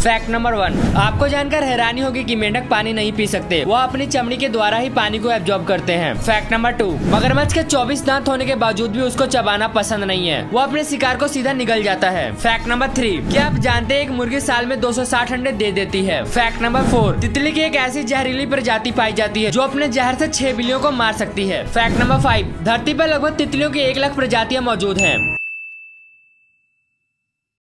Fact number 1, आपको जानकर हैरानी होगी कि मेंढक पानी नहीं पी सकते, वो अपनी चमड़ी के द्वारा ही पानी को एब्जॉर्ब करते हैं। फैक्ट नंबर 2, मगरमच्छ के 24 दांत होने के बावजूद भी उसको चबाना पसंद नहीं है, वो अपने शिकार को सीधा निगल जाता है। फैक्ट नंबर 3, क्या आप जानते हैं एक मुर्गी साल में 260 अंडे दे देती है। फैक्ट नंबर 4, तितली की एक ऐसी जहरीली प्रजाति पाई जाती है जो अपने जहर से 6 बिल्लियों को मार सकती है। फैक्ट नंबर 5, धरती पर लगभग तितलियों की 1 लाख प्रजातियां मौजूद हैं।